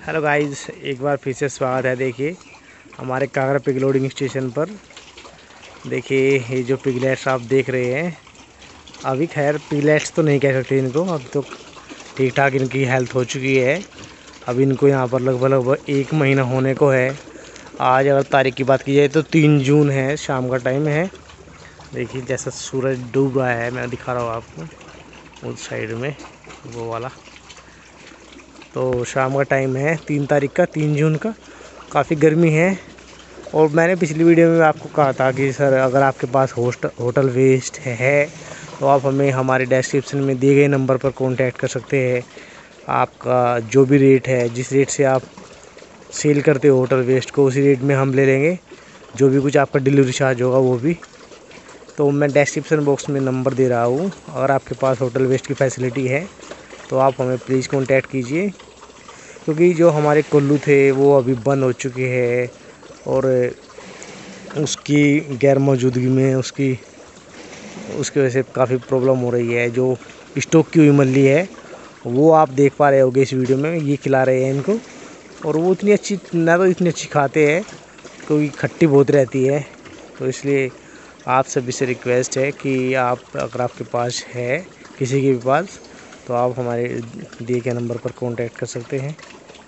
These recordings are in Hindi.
हेलो गाइस, एक बार फिर से स्वागत है। देखिए हमारे कागरा पिग लोडिंग स्टेशन पर। देखिए ये जो पिगलेट्स आप देख रहे हैं, अभी खैर पिगलेट्स तो नहीं कह सकते इनको, अब तो ठीक ठाक इनकी हेल्थ हो चुकी है। अब इनको यहाँ पर लगभग 1 महीना होने को है। आज अगर तारीख की बात की जाए तो 3 जून है, शाम का टाइम है। देखिए जैसा सूरज डूब रहा है, मैं दिखा रहा हूँ आपको उस साइड में, वो वाला। तो शाम का टाइम है 3 तारीख का, 3 जून का। काफ़ी गर्मी है। और मैंने पिछली वीडियो में आपको कहा था कि सर अगर आपके पास होटल वेस्ट है तो आप हमें हमारे डिस्क्रिप्शन में दिए गए नंबर पर कांटेक्ट कर सकते हैं। आपका जो भी रेट है, जिस रेट से आप सेल करते हो होटल वेस्ट को, उसी रेट में हम ले लेंगे। जो भी कुछ आपका डिलीवरी चार्ज होगा वो भी। तो मैं डिस्क्रिप्शन बॉक्स में नंबर दे रहा हूँ, अगर आपके पास होटल वेस्ट की फैसिलिटी है तो आप हमें प्लीज़ कॉन्टैक्ट कीजिए। क्योंकि जो हमारे कुल्लू थे वो अभी बंद हो चुके हैं और उसकी गैर मौजूदगी में उसकी वजह से काफ़ी प्रॉब्लम हो रही है। जो स्टॉक की हुई मछली है वो आप देख पा रहे होगे इस वीडियो में, ये खिला रहे हैं इनको। और वो इतनी अच्छी ना, तो इतनी अच्छी खाते हैं क्योंकि खट्टी बहुत रहती है। तो इसलिए आप सभी से रिक्वेस्ट है कि आप अगर आपके पास है, किसी के भी पास, तो आप हमारे दिए गए नंबर पर कांटेक्ट कर सकते हैं।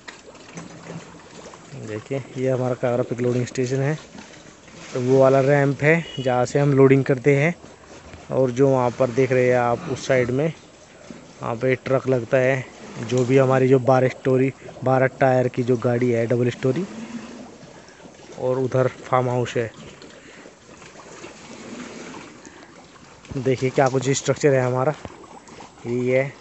देखिए ये हमारा कागरा पिग लोडिंग स्टेशन है। तो वो वाला रैंप है जहाँ से हम लोडिंग करते हैं। और जो वहाँ पर देख रहे हैं आप उस साइड में, वहाँ पे ट्रक लगता है। जो भी हमारी जो 12 टायर की जो गाड़ी है, डबल स्टोरी। और उधर फार्म हाउस है। देखिए क्या कुछ स्ट्रक्चर है हमारा, यही है।